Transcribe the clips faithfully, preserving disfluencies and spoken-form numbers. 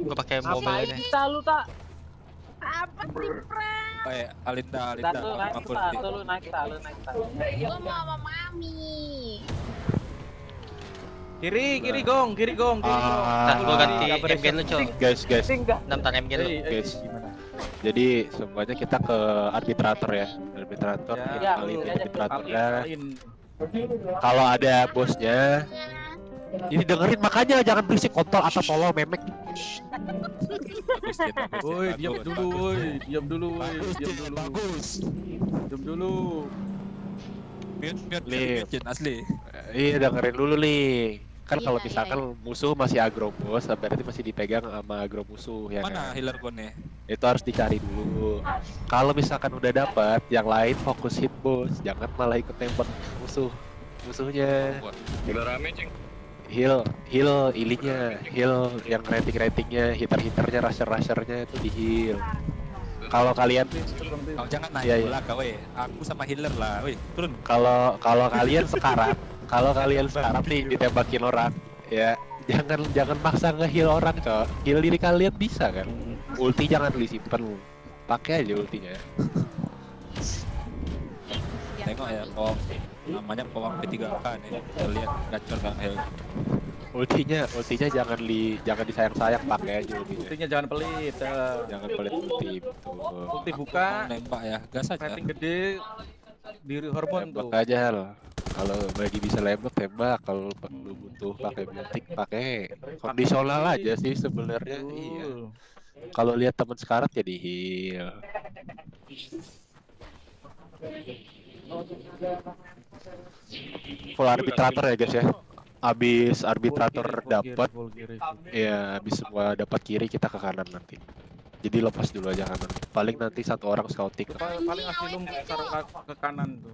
Gua pakai mobil Ngapain ini. kita lu tak? Apa sih, Pram? Oh ya, Alinda, Kita Alinda. tuh naik Mampu kita, nanti. tuh lu naik kita, lu naik kita. Gua mau sama Mami. Kiri, kiri gong, kiri gong, kiri gong. Ntar Ah, gua ganti Kabar M G lu, Cok. guys, guys, Tinggal. Ntar M G lu. Eh, eh, guys. gimana? Jadi semuanya kita ke arbitrator ya. Arbitrator, Ya, kita ya, kali ini aja, arbitratornya. Alin. Kalau ada bosnya, ini dengerin makanya jangan berisik kontol atau tolol memek. Bagus, Jin, bagus, Jin, Woi, diam bagus, dulu, bagus. woi. Diam dulu, woi. Bagus, Diam Jin, dulu. bagus. Diam dulu. Mute, mute, Li. mute, Jin, asli. Iya dengerin dulu nih. Kan Iya, kalau iya, misalkan musuh masih agro bos, berarti masih dipegang sama agro musuh ya Mana kan? healer gue nih? Itu harus dicari dulu. Kalau misalkan udah dapat, yang lain fokus hit bos, jangan malah ikut tembak musuh musuhnya. Udah rame, Cing. Heal, heal ilinya, heal yang rating-ratingnya, hitter-hitternya, rusher-rushernya itu di heal. Kalau kalian, Kau jangan naik Iya, iya. bola kau, weh. Aku sama healer lah, weh. Turun. kalau kalau kalian sekarang, kalau kalian sekarang nih ditembakin orang, ya jangan jangan maksa nge-heal orang, cok. Heal diri kalian bisa kan? Ulti jangan disimpan, pakai aja ultinya. Tengok ya, Pom. Namanya Pom P tiga K nih. Kita lihat gacor kan heal. Ultinya, ultinya jangan di jangan disayang-sayang, pakai aja ultinya. Ultinya jangan pelit. ya. Jangan pelit ulti, betul. Ulti buka, Nembak ya, gas aja. rating gede, diri hormon tuh. Tembak aja loh. Kalau lagi bisa lembek tembak, kalau lu butuh pakai multik pakai. Kondisional aja sih sebenarnya. Iya. Betul. Kalau lihat teman sekarat ya di heal. Full arbitrator ya guys ya. Abis arbitrator Full kiri, dapat, full kiri, full kiri. ya abis semua dapat kiri kita ke kanan nanti. Jadi lepas dulu aja kanan. Paling nanti satu orang scouting. Pa- Paling asilum taruh ke, ke kanan tuh.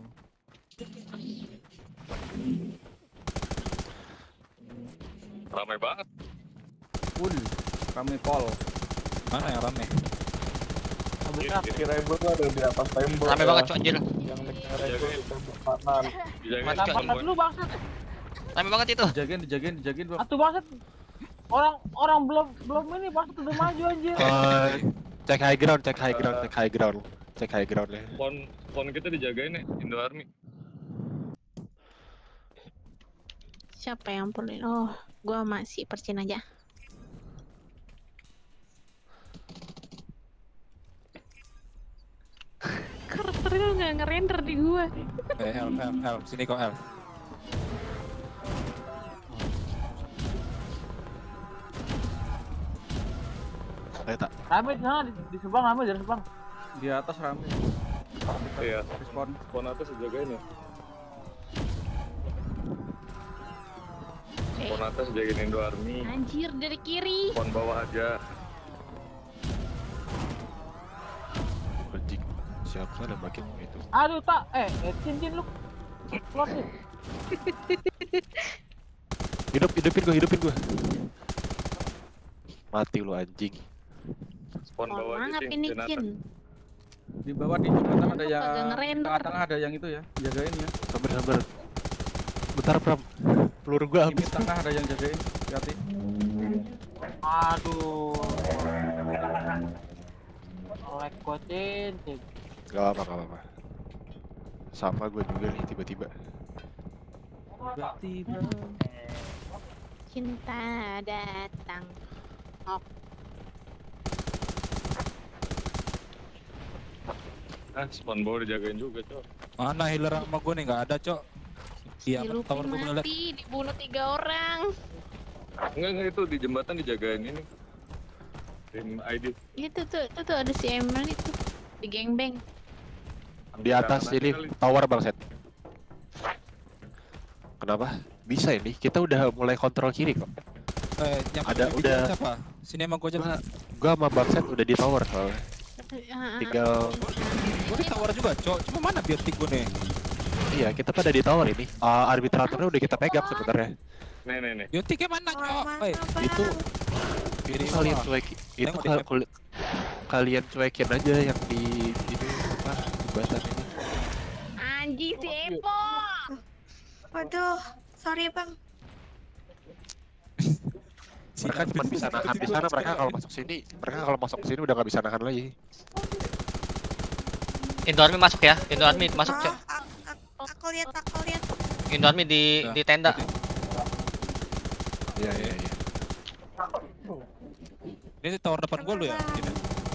Ramai banget. Full. Kami pol. Mana yang rame? Kaki rebel ada di atas tembok. Rame ya. banget, Cok, anjir. Yang naiknya rebel di tembok kanan. Dijagain Mantap, kan, Bangsat boy. lu bangsat. Rame banget itu. Dijagain, dijagain, dijagain, Bang. Atuh bangsat. Orang orang belum belum ini bangsat udah maju anjir. Eh, cek high ground, cek high ground, cek high ground, cek high ground ya. Pon, pon kita dijagain ya, Indo Army. Siapa yang perlu? Oh, gua masih percin aja. Karakternya nggak ngerender di gua. Eh, help, help, help. Sini kau help. Ayo tak. Rame di sana di, di Subang rame dari Subang. Di atas rame. Iya, Respon. pon atas dijagain ya. Eh, Pon atas jagain Indo Army. anjir dari kiri. Pon bawah aja. Anjing. Siapa ada makin itu? Aduh tak, eh, eh cincin lu. Keluar sih. Hidup, hidupin gua, hidupin gua. Mati lu anjing. Pon Mohon bawah aja, maaf Cing. ini Jenatan. Cin. Di bawah di jembatan ada Kagak yang ngerender. tengah-tengah ada yang itu ya, jagain ya. Sabar, sabar. Bentar, Pram. Peluru gua Ini habis. tengah ada yang jagain, hati. Aduh. Oleh kocin, cing. Gak apa-apa, gak apa-apa. Sama gua juga nih tiba-tiba. Tiba-tiba. Cinta datang. Ah, spawn bawah dijagain juga, Cok. Mana healer sama gue nih? Nggak ada, Cok. Iya, Si Luffy tower gue boleh lihat. mati, dibunuh tiga orang. Enggak, enggak itu di jembatan dijagain ini. Tim I D. Itu tuh, itu tuh ada si Emil itu di gengbang. Di atas Kanan ini kali. tower bang Set. Kenapa? Bisa ini. Kita udah mulai kontrol kiri kok. Eh, yang Ada, video udah. siapa? Sini emang gue aja. Gua, gua sama bang Set udah di tower soalnya. Ah, Tinggal Gue di tower juga, Cok. Cuma mana biotik gue nih? iya kita pada di tower ini. Uh, arbitratornya udah kita pegang sebenarnya. Nih, nih, nih. Biotiknya mana, Cok? Eh, Itu kiri itu kalian bawah. cuek itu Tengok di kal- map. kul- kalian cuekin aja yang di ini apa jembatan ini. anjing si Epo. Waduh, sorry bang. Mereka cuma bisa nahan di sana, mereka kalau masuk sini, mereka kalau masuk ke sini udah nggak bisa nahan lagi. Indo Army masuk ya, Indo Army masuk cok. Ah, ah, aku lihat, aku lihat. Indo Army di Udah, di tenda. Iya iya iya. Ini tower depan gua lu ya. Ini.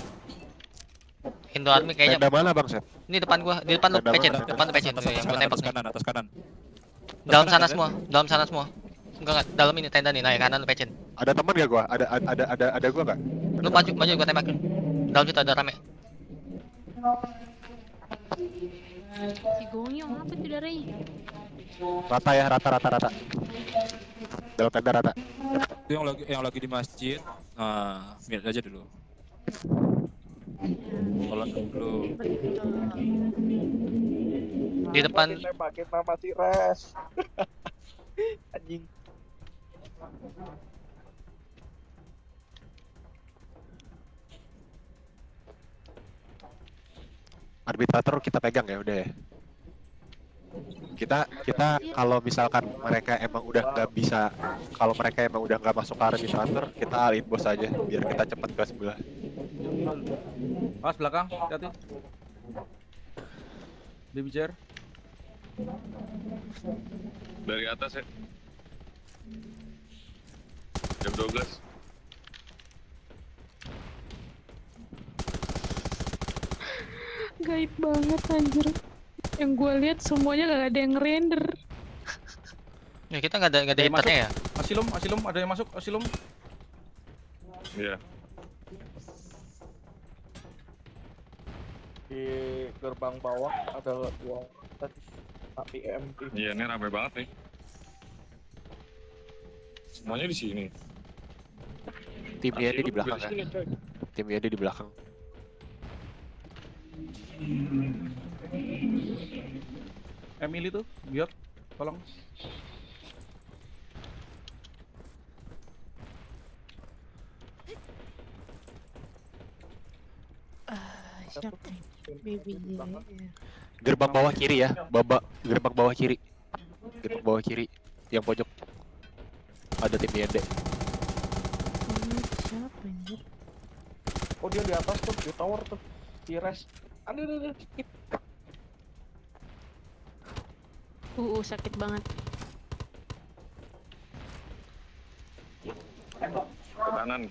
Indo Army kayaknya. Tenda mana bang Seth? Ini depan gua, di depan lu Tenda pecin, mana? depan lu pecin Atas, tuh yang atas gua kanan, tembak atas nih. kanan, atas kanan. Dalam Atas sana kanan, semua, dalam sana semua. Enggak enggak, dalam ini tenda nih, naik kanan lu pecin. Ada teman gak gua? Ada ada ada ada, ada gua nggak? Lu maju maju gua tembak. Dalam situ ada rame. Si Gonyong apa tuh dari? Rata ya, rata rata rata. Dalam tenda rata. Itu yang lagi yang lagi di masjid. Nah, lihat aja dulu. Sholat dulu. Di depan Tembakin nama Tires. Anjing. Arbitrator kita pegang ya udah ya. Kita kita kalau misalkan mereka emang udah nggak bisa, kalau mereka emang udah nggak masuk ke arbitrator, kita alihin bos aja biar kita cepet ke sebelah. Pas belakang, hati-hati. Baby chair. Dari atas ya. Jam dua belas. Gaib banget anjir. Yang gue lihat semuanya gak ada yang render. ya kita nggak ada nggak ada Ada yang hitternya ya. Asilum, asilum, ada yang masuk, asilum. Iya. Di gerbang bawah ada dua tadi tapi M P. Iya, ini rame banget nih. Semuanya di sini. Timnya dia di Asilum belakang juga ya. di sini, coy. Timnya dia di belakang. Emily tuh, biot, tolong. Ah, siapa? Baby. Gerbang bawah kiri ya, babak gerbang bawah kiri. Gerbang bawah kiri yang pojok. Ada tim Y D. Siapa anjir? Oh dia di atas tuh, di tower tuh. Tires. Aduh, aduh, aduh, skip. Uh, uh, sakit banget. Ke kanan.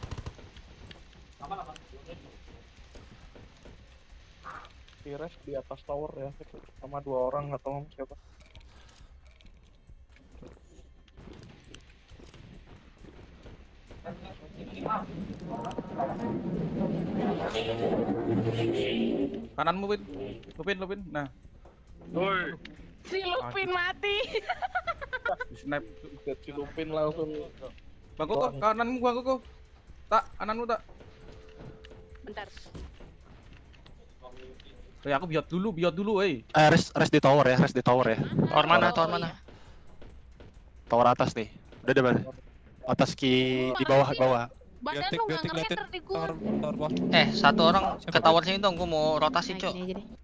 Tires di atas tower ya, sama dua orang nggak tahu siapa. Kananmu, Win. Lupin, Lupin. Nah, Woi, Si Lupin mati. di snipe. Lihat si Lupin langsung. Bang Koko, kananmu Bang Koko. Tak, kananmu tak. Bentar. Eh, aku biot dulu, biot dulu, eh. Eh, rest rest di tower ya, rest di tower ya. Tower mana? Oh, Tower iya. mana? Tower atas nih. Udah di mana? Atas ki di bawah bawah. Badan Biotik, lu gak biotik, liatin. ngerender di gua. Tower, tower bawah. Eh satu orang Siapa ke tuh? tower sini dong, gua mau rotasi Nah, cok. gini aja deh.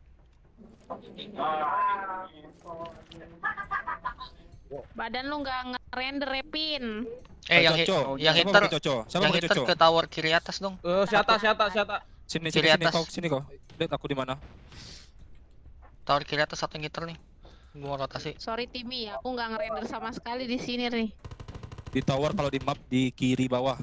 Badan lu gak ngerender, Repin. Eh yang hit, Coco. yang Siapa hitter, pakai Coco? Siapa yang pakai hitter Coco? ke tower kiri atas dong. Eh, siata, siata, siata. Sini, kiri sini, sini, atas. kau, sini kau. Lihat aku di mana? Tower kiri atas satu yang hitter nih. Gua mau rotasi. Sorry Timmy, aku gak ngerender sama sekali di sini nih. Di tower kalau di map di kiri bawah.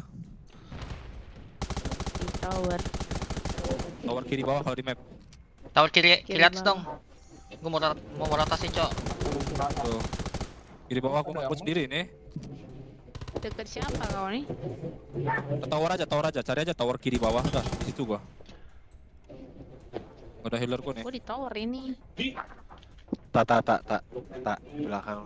Di tower. Tower kiri bawah kalau di map. Tower kiri Kiri kiri atas bawah. dong. Gua mau rot- mau rotasi cok. Tuh. Kiri bawah aku aku sendiri nih. Deket siapa kau nih? Ke tower aja, tower aja. Cari aja tower kiri bawah. Udah, di situ gua. Udah healerku nih. Gua di tower ini. Tak tak tak tak tak belakang.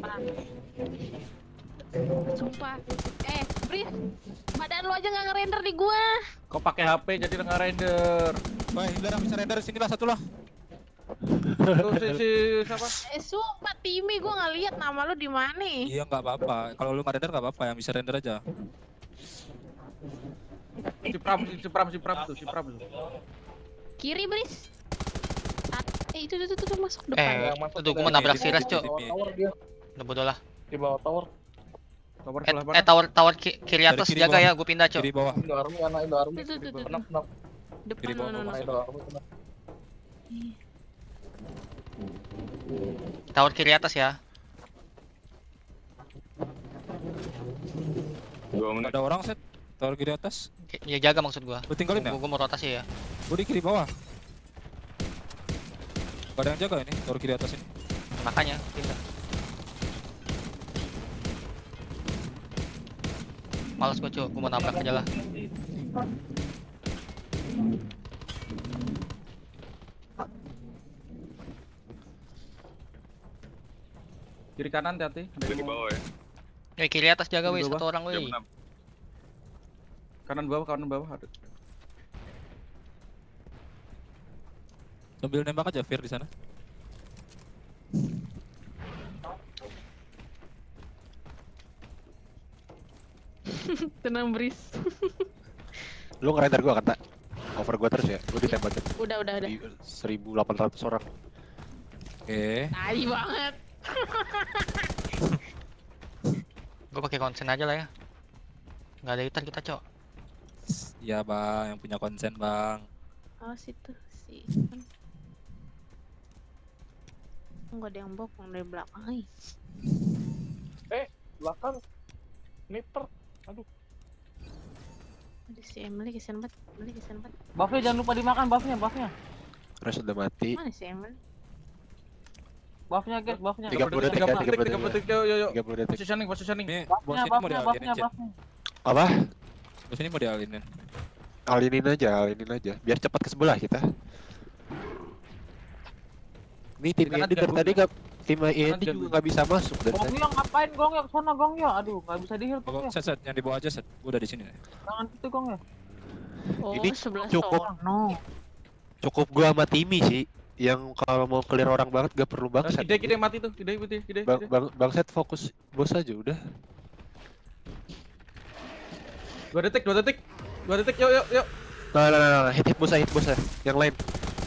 Sumpah. Eh, Bris. Badan lu aja gak ngerender di gua. Kau pakai H P jadi nggak render. Wah, healer yang bisa render sini lah satu lah. Tuh si, si siapa? Eh, sumpah Timmy, gua gak lihat nama lu di mana. Iya nggak apa-apa. Kalau lu nggak render nggak apa-apa. Yang bisa render aja. Si Pram, si, si Pram, si Pram tuh, si Pram tuh. Kiri, Bris. Ah, eh, itu itu itu, itu masuk depan. Eh, Yang masuk aduh gua dari- mau nabrak Kiri, Siras kiri, cok. Di bawah Timmy. tower dia, Udah bodoh lah. di bawah tower. Tower Eh, sebelah eh mana? tower tower ki- kiri Dari atas kiri jaga bawah. ya, gue pindah cok. Kiri bawah. Indo Army, anak Indo Army. Tuh, tuh, tuh, tuh. Kenap, kenap. Depan Kiri bawah, no, no, Anak no. Indo Army, kenap. Tower kiri atas ya. Dua menit. Ada orang set. Tower kiri atas. Ki- Ya jaga maksud gue. Lu tinggalin ya? Gue mau rotasi ya. Gue di kiri bawah. Gak ada yang jaga ini, tower kiri atas ini. Makanya pindah. Males gue cok, gue mau nabrak aja lah. Kiri kanan hati-hati. Ada Ada yang di mau- bawah ya. Eh kiri atas jaga Di weh, bawah. satu orang Jam weh. enam. Kanan bawah, kanan bawah ada. Sambil nembak aja Fir di sana. Tenang Bris. Lu ngerender gua kata. Over gua terus ya. Gua ditembakin Udah, udah, udah. di seribu delapan ratus orang. Oke. Tai banget. Gue pakai konsen aja lah ya. Nggak ada hitar kita cok. Iya bang, yang punya konsen bang. Oh situ si. Enggak ada yang bokong dari belakang. Ay. Belakang. Sniper. Aduh. Ada si Emily kesian banget. Emily kesian banget. Buffnya jangan lupa dimakan buffnya, buffnya. Terus udah mati. Mana si Emily? Buffnya guys, buffnya. Tiga puluh detik ya, tiga puluh tiga puluh detik, tiga puluh detik, yuk, yuk, yuk. tiga puluh detik. Positioning, positioning. Ini bos Buffnya, ini mau buffnya, dialinin, buffnya, Cen. buffnya. Apa? Bos ini mau dialinin. Alinin aja, alinin aja. Biar cepat ke sebelah kita. Ini tim Kanan ini tiga dari puluh. tadi nggak tim ini tiga juga puluh. nggak bisa masuk dari tadi. Gongnya ngapain gongnya kesana gongnya? Aduh, nggak bisa dihil Pokok gongnya. set set yang di bawah aja set. Gue udah di sini. Jangan gitu gongnya. Oh, Ini sebelah cukup. sono. Cukup gua sama Timmy sih. Yang kalau mau clear orang banget gak perlu Nah, bangset. Kide, kide mati tuh, kide, kide, kide. Bang, kide. bang, bangset fokus bos aja udah. Dua detik, dua detik, dua detik, yuk, yuk, yuk. Nah, nah, nah, nah. hit hit bos aja, hit bos aja. Yang lain.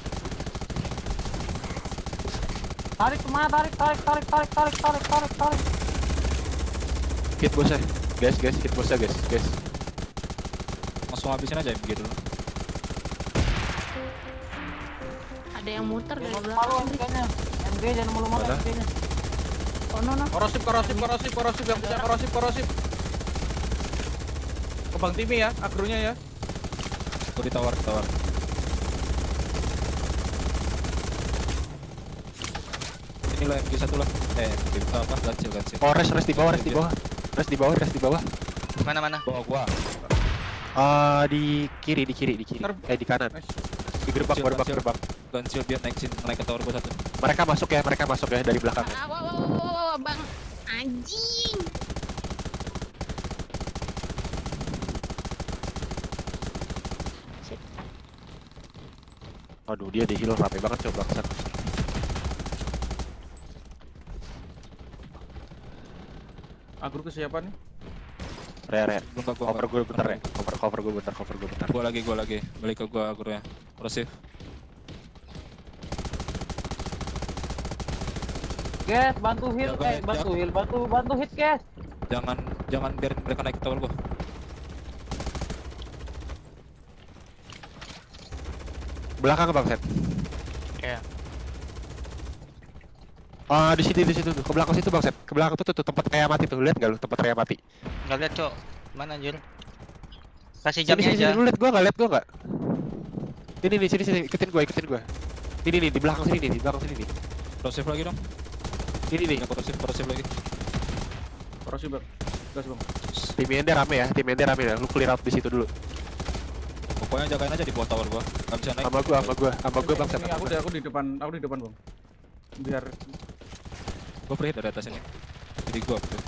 Tarik kemana? Tarik, tarik, tarik, tarik, tarik, tarik, tarik, tarik. Hit bos aja. Guys, guys, hit bos aja guys, guys. Langsung habisin aja M G dulu. Ada yang muter dari Jangan belakang. malu M G-nya. M G jangan malu-malu Mana? M G-nya. Oh no no. Korosip, korosip, korosip, korosip, yang punya korosip, korosip. Ke Bang Timi ya, agronya ya. Gue ditawar, ditawar. Ini lah M G satu lah. Eh, M G apa? Gancil, gancil. Oh, rest, rest di bawah, rest di bawah. Rest di bawah, rest di bawah. Mana mana? Bawa gua. Ah, di kiri, di kiri, di kiri. Ntar- Eh, di kanan. Nice. Di gerbang, Kecil, gerbang, kecil. gerbang. Gancil biar naik sini, naik ke tower gua satu. Mereka masuk ya, mereka masuk ya dari belakang. Ah, wah, wah, wah, wah, wah, bang. Anjing. Shit. Aduh, dia di heal rapi banget coba bangsat. Agro ke siapa nih? Re, re. Belum gua, gua, Cover gue bentar ya. Cover, cover gue bentar, cover gue bentar. Gua lagi, gua lagi. Balik ke gua agronya. Prosif. Guys, bantu heal, Jaga, eh bantu jaga. heal, bantu bantu hit guys. Jangan, jangan biarin mereka naik ke tower gua. Belakang bang Set. Ya. Ah, di situ, di situ tuh. Ke belakang situ bang Set. Ke belakang tuh, tuh, tuh tempat kayak mati tuh. Lihat nggak lu tempat kayak mati? Nggak lihat cok. Mana anjir? Kasih Sini, jamnya sini, aja. sini. Lu lihat gua nggak? Lihat gua nggak? Ini nih, sini, sini. Ikutin gua, ikutin gua. Ini nih, di belakang sini nih, di belakang sini nih. Prosif lagi dong. Ini nih. Ya, prosif, prosif lagi. Korosip, Bang. Gas, Bang. Tim Ender rame ya, tim Ender rame ya. Lu clear out di situ dulu. Pokoknya jagain aja di bawah tower gua. Gak bisa naik. Sama gua, sama gua, sama gua bang Set. Ini aku di aku di depan, aku di depan, Bang. Biar Gua free hit dari atas ini. Jadi gua free.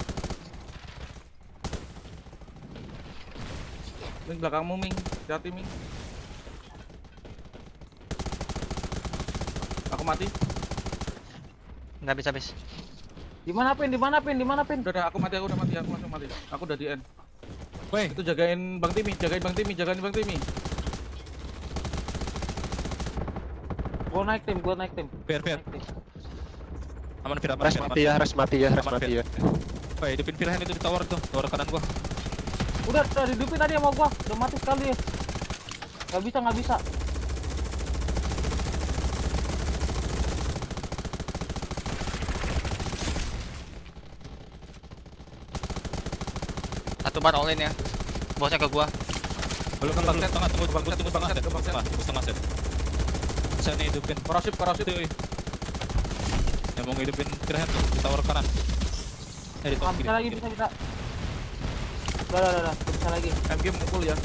Ming belakangmu, Ming. Hati-hati, Ming. Aku mati. Nggak bisa bis. Di mana pin? Di mana pin? Di mana pin? Udah, udah, aku mati, aku udah mati, aku langsung mati. Aku udah di end. Woi, Itu jagain Bang Timi, jagain Bang Timi, jagain Bang Timi. Gua naik tim, gua naik tim. Fair, fair. Naik tim. Aman Fir, aman Rest Fir, aman. mati ya, rest mati ya, rest Aman, mati Fit. ya. Wah, hidupin Firhan itu di tower tuh, tower kanan gua. Udah, udah dihidupin tadi sama gua. Udah mati sekali ya. Gak bisa, gak bisa. Satu bar all in ya. Bosnya ke gua. Belum kan tengah, tengah, tunggu, tunggu, tunggu setengah set, tunggu setengah, tunggu setengah set. Bisa nih hidupin. Korosif, korosif. Yang mau ngidupin Firhan tuh di tower kanan. Eh di Ah, tower bisa kiri. lagi, bisa, bisa. Udah, udah, udah, udah. Bisa lagi. M G mukul ya.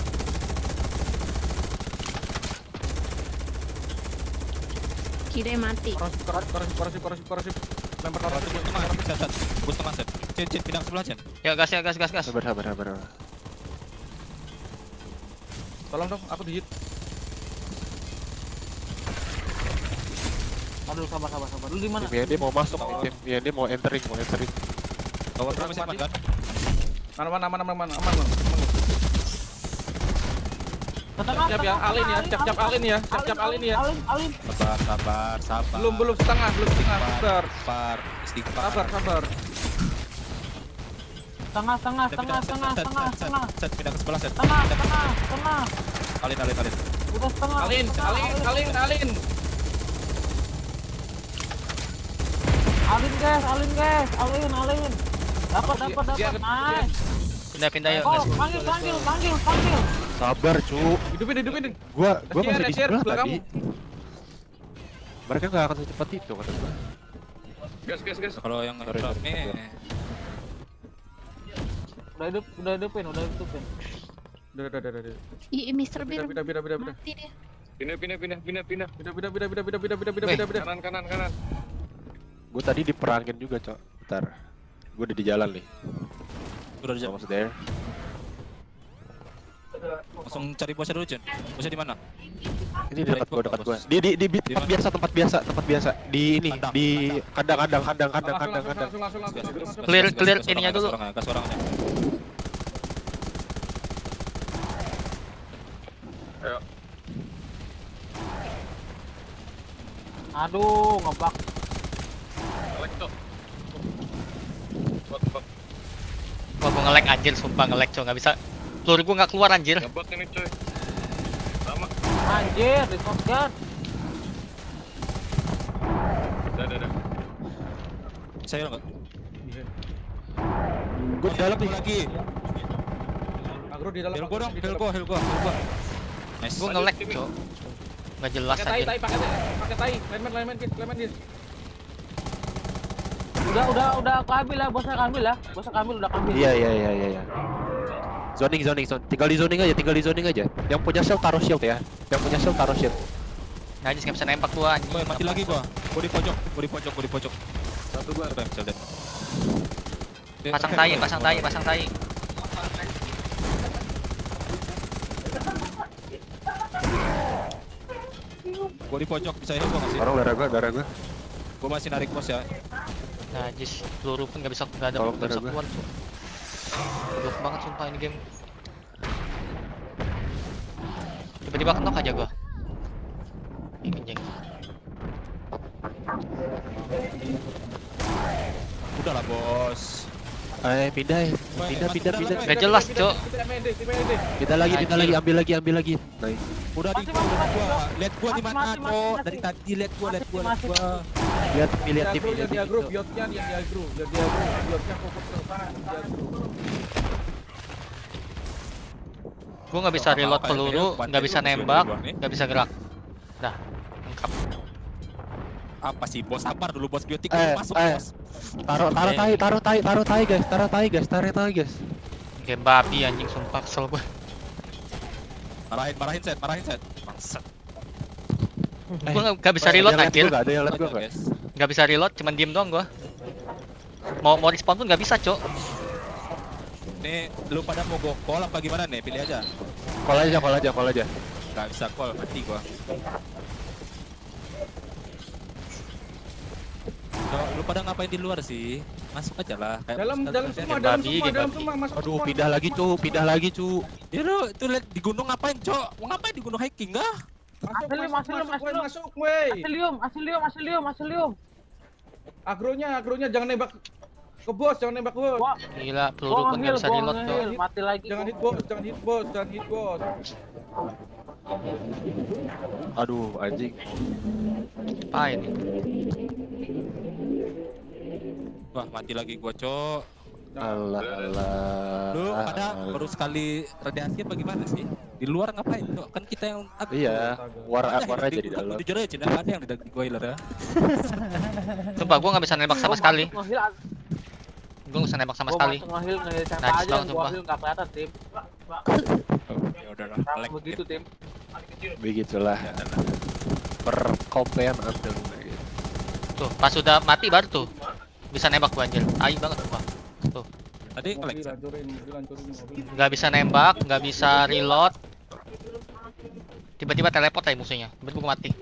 Kira mati. Korosif, korosif, korosif, korosif, korosif, korosif. Lempar Kalau korosif. tunggu setengah, set, set. Tunggu setengah set. Cin, cin, pindah sebelah cin. Ya gas ya gas gas gas. Sabar, sabar, sabar. sabar. Tolong dong, aku digit. Aduh, sabar, sabar, sabar. Lu di mana? Tim Yandi mau masuk, tim Yandi mau entering, mau entering. Tower berapa sih kan? Aman, aman, aman, aman, aman, aman. Setengah, Siap ya, setengah, alin ya, setengah, siap-siap alin ya, siap-siap alin ya. Alin, alin. Sabar, sabar, sabar. Belum, belum setengah, belum setengah. Sabar, Sabar, istighfar. sabar, sabar. Setengah, setengah, Set, setengah, set, setengah, set, setengah, set, setengah. set, pindah ke sebelah set. Setengah, Set. setengah, setengah. Alin, alin, alin. Udah setengah. Alin, setengah, alin, alin, alin. Alin, guys, alin, guys. Alin, alin. Dapat, Dia- dapat, dia- dapat. Nice. Pindah pindah yuk Oh, gas. panggil, panggil, panggil, panggil. Sabar, cu. Hidupin, hidupin. Gua, gua Share, masih di share, sebelah belakang. tadi. Mereka nggak akan secepat itu kata gua. Gas, gas, gas. Kalau yang Sorry, drop sorry. nih, Udah hidup, udah hidupin, udah hidupin. Udah, udah, udah, udah. Ih, mister Pindah, Bir pindah, pindah, pindah, pindah. mati dia. Pindah, pindah, pindah, pindah, pindah. Pindah, pindah, pindah, pindah, pindah, pindah, pindah, pindah, Weh. pindah, pindah. Kanan, kanan, kanan. Gua tadi diperangin juga, Cok. Bentar. Gua udah di jalan nih. udah aja. Almost there. Langsung cari bosnya dulu, Cun. Bosnya di mana? Ini dekat gua, dekat gua. Bagus. Di di di, di tempat mana? biasa, tempat biasa, tempat biasa. Di ini, Kandang, di kandang, kandang, kandang, kandang, Langsung, kandang, langsung, kandang. langsung, langsung, langsung, langsung, langsung. Clear, Gas, gas, clear gas ininya orangnya, dulu. gas orangnya, gas orangnya. Ayo. Aduh, ngebak. Select, Cok. Bot, bot. Gua gua nge-lag anjir, sumpah nge-lag coy, nggak bisa. Peluru gua nggak keluar anjir. Ngebot ini, coy. Lama. Anjir, di shotgun. Udah, udah, udah. Saya enggak. Gua di dalam nih. lagi. Agro di dalam. Heal gua dong, di heal dalam. gua, heal gua, heal gua. Nice. Gua nge-lag coy. Nggak jelas Pakai tai, anjir. tai, pakai tai, pakai tai. Lineman, lineman, kit, lineman, kit. Udah, udah, udah aku ambil lah, bosnya aku ambil lah. Bosnya aku ambil, udah aku ambil. Iya, iya, iya, iya, iya. Zoning, zoning, zoning. Tinggal di zoning aja, tinggal di zoning aja. Yang punya shield taruh shield ya. Yang punya shield taruh shield. Najis nggak bisa nembak gua anjing. Woi, mati lagi gua. Gua di pojok, gua di pojok, gua di pojok. Satu bar. Siapa yang bisa lihat? Dia- Pasang oke, tai, gua- pasang tai, pasang tai. Gua di pojok, bisa heal gua nggak sih? Orang darah gua, darah gua. Gua masih narik bos ya. Najis, peluru pun nggak bisa nggak ada Tolong nggak bisa darah gua. keluar coy. Goblok banget sumpah ini game. Tiba-tiba kenok aja gua. Ih, anjing. Udah lah, bos. Eh, pindah ya. Woi, Pindah, masuk pindah, dalam, pindah. woi. Nggak jelas, Pindah, Cok. pindah, M N D, pindah M N D. Pindah lagi, pindah lagi, ambil lagi, ambil lagi. Nice. Udah di Mati, gua, mati, udah mati, gua. mati. Lihat gua di Mati, mana, mati, mati, Cok. mati. Dari tadi lihat gua, lihat gua, lihat Mati, gua. mati. Lihat tim, lihat Di tim, agro, lihat di tim. agro, biotnya yang di agro, yang di agro, biotnya fokus ke depan, di agro. Gua nggak bisa Apa-apa reload kayak peluru, kayak nggak bisa bantai lu nembak, doang nih. nggak bisa gerak. Dah, lengkap. Apa sih, bos? Sabar dulu, bos. Biotik Eh, dulu masuk, eh. bos. Taruh, taruh tai, taruh tai, taruh tai guys, taruh tai guys, taruh tai guys. Game babi anjing sumpah kesel gua. Marahin, marahin set, marahin set. Bangsat. Gua nggak- nggak bisa Eh, reload ada yang liat anjir. gua nggak? Ada yang liat gua Aja, nggak? guys. Nggak bisa reload, cuman diem doang gua. Mau mau respawn pun nggak bisa, Cok. Nih, lu pada mau go call apa gimana nih? Pilih aja. Call aja, call aja, call aja. Gak bisa call, mati gua. Cok, lu pada ngapain di luar sih? Masuk aja lah. Kayak Dalam, Ustaz dalam Ustaz semua, game dalam babi, semua, game dalam babi. semua, masuk Aduh, semua, pindah masuk lagi semua. cu, pindah lagi cu. Ya lu itu lihat di gunung ngapain, Cok? Mau ngapain di gunung hiking kah? Masuk, Asilium, masuk, asilium, masuk, weh, asilium. masuk, weh. Asilium, asilium, asilium, asilium. Agronya, agronya jangan nembak. Ke bos, jangan nembak bos. Wah, Gila, peluru gua pun nggak nge-heal, bisa gua reload, Cok. nge-heal, mati lagi. Jangan gua. hit bos, jangan hit bos, jangan hit bos. Aduh, anjing. Apa ini? Wah, mati lagi gua, Cok. Alah, alah. Lu pada alah. baru sekali radiasi apa gimana sih? Di luar ngapain, Cok? Kan kita yang Iya, war war aja di dalam. Jujur aja, Cina ada yang di boiler ya. Sumpah gua nggak bisa nembak sama Gua sekali. masuk nge-heal, Gua nggak bisa nembak sama gua sekali. masuk nge-heal, nge-heal siapa Najis aja banget, yang gua sumpah. heal nggak kelihatan tim. Ya udah lah, Nah, lag begitu tim. Begitulah Ya udah lah. perkopean Anda. Tuh, pas sudah mati baru tuh bisa nembak gua anjir. Tai banget sumpah. Tuh, Tadi Mobil nge-lag. hancurin, mobil hancurin mobil. nggak bisa nembak, nggak bisa reload. Tiba-tiba teleport aja musuhnya. Tiba-tiba gua mati.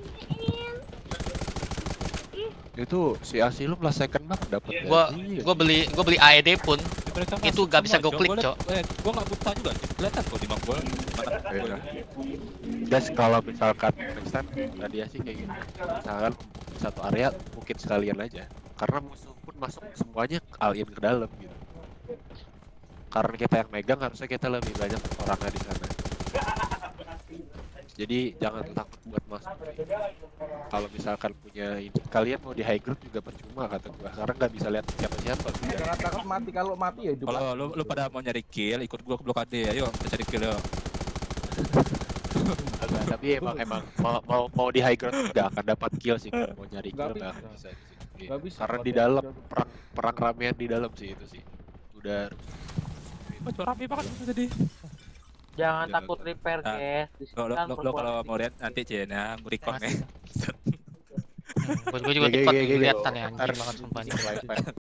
Itu si Asilum lah second bang dapat. Gua gua beli gua beli A E D pun Mereka Itu masuk nggak bisa semua, gua Cok. klik, Gua liat- Cok. Eh, gua nggak buta juga, Cok. Kelihatan kok di map gua. Mata gua. Guys, kalau misalkan next time radiasi kayak gitu, misalkan satu area mungkin sekalian aja, karena musuh pun masuk semuanya alien ke dalam gitu. Karena kita yang megang harusnya kita lebih banyak orangnya di sana. Jadi jangan takut buat masuk. Kalau misalkan punya ini, kalian mau di high ground juga percuma kata gua, karena nggak bisa lihat siapa-siapa. Jangan takut mati, kalau mati ya hidup. Kalau lu, lu pada mau nyari kill, ikut gua ke blokade. Ayo, kita cari kill ya. Agak, tapi emang emang mau, mau mau di high ground nggak akan dapat kill sih, kalau mau nyari kill Nggak nggak bisa. akan bisa di situ. Nggak bisa, Karena kalau di dia- dalam dia- perang perang ramean di dalam sih itu sih udah. Oh, Cok, rame banget itu tadi. Jangan Jangan takut repair Ah, guys. Di sini Lo, lo, kan lo, lo perempuan kalau sih. mau lihat nanti Cina, mau record nih. Hmm, buat gua juga Oke, dekat oke, oke, kelihatan oke. ya anjing banget sumpah nih.